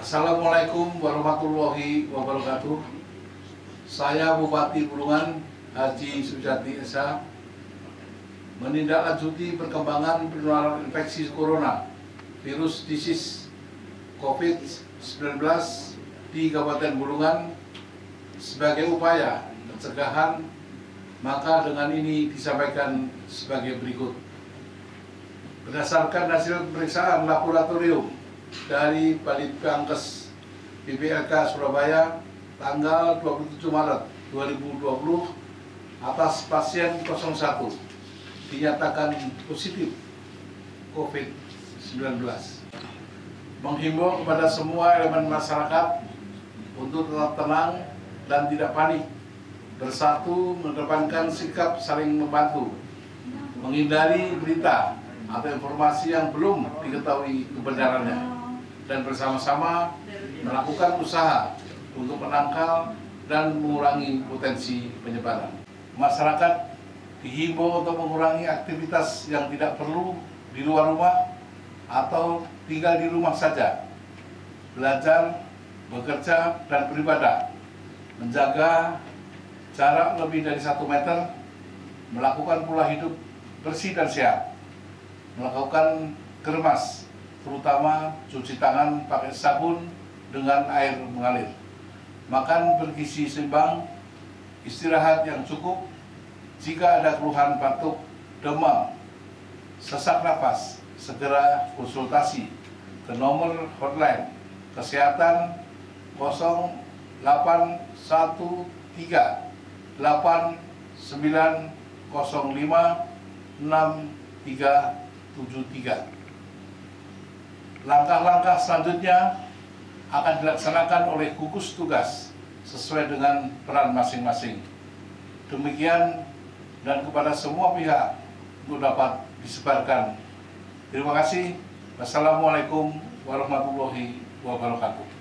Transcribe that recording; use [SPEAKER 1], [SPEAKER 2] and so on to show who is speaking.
[SPEAKER 1] Assalamualaikum warahmatullahi wabarakatuh. Saya Bupati Bulungan Haji Sujati Esa menindaklanjuti perkembangan penularan infeksi corona virus disease COVID-19 di Kabupaten Bulungan sebagai upaya pencegahan. Maka dengan ini disampaikan sebagai berikut. Berdasarkan hasil pemeriksaan laboratorium dari Balitbangkes BPLK Surabaya tanggal 27 Maret 2020 atas pasien 01 dinyatakan positif COVID-19. Menghimbau kepada semua elemen masyarakat untuk tetap tenang dan tidak panik, bersatu mengedepankan sikap saling membantu, menghindari berita atau informasi yang belum diketahui kebenarannya, dan bersama-sama melakukan usaha untuk menangkal dan mengurangi potensi penyebaran. Masyarakat dihimbau untuk mengurangi aktivitas yang tidak perlu di luar rumah atau tinggal di rumah saja, belajar, bekerja, dan beribadah, menjaga jarak lebih dari 1 meter, melakukan pola hidup bersih dan sehat, melakukan keremas, terutama cuci tangan pakai sabun dengan air mengalir, makan bergizi seimbang, istirahat yang cukup. Jika ada keluhan batuk, demam, sesak napas, segera konsultasi ke nomor hotline kesehatan 0813 8905 6373. Langkah-langkah selanjutnya akan dilaksanakan oleh gugus tugas sesuai dengan peran masing-masing. Demikian, dan kepada semua pihak untuk dapat disebarkan. Terima kasih. Wassalamualaikum warahmatullahi wabarakatuh.